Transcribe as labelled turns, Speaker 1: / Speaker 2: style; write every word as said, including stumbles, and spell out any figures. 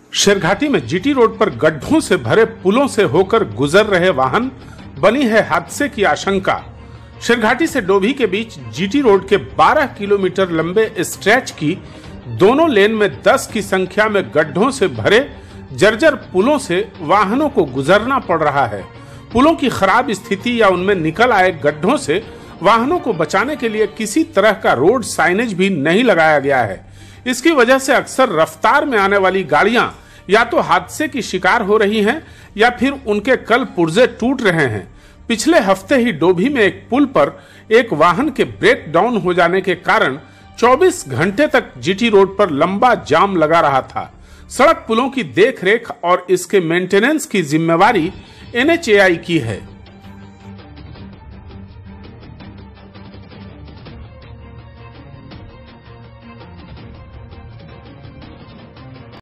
Speaker 1: शेरघाटी में GT road पर गड्ढों से भरे पुलों से होकर गुजर रहे वाहन, बनी है हादसे की आशंका। शेरघाटी से डोभी के बीच जीटी रोड के बारह किलोमीटर लंबे स्ट्रेच की दोनों लेन में दस की संख्या में गड्ढों से भरे जर्जर पुलों से वाहनों को गुजरना पड़ रहा है। पुलों की खराब स्थिति या उनमें निकल आए गड्ढों से वाहनों को बचाने के लिए किसी तरह का रोड साइनेज भी नहीं लगाया गया है। इसकी वजह से अक्सर रफ्तार में आने वाली गाड़ियां या तो हादसे की शिकार हो रही हैं या फिर उनके कल पुर्जे टूट रहे हैं। पिछले हफ्ते ही डोभी में एक पुल पर एक वाहन के ब्रेक डाउन हो जाने के कारण चौबीस घंटे तक जीटी रोड पर लंबा जाम लगा रहा था। सड़क पुलों की देखरेख और इसके मेंटेनेंस की जिम्मेवारी एन एच ए आई की है।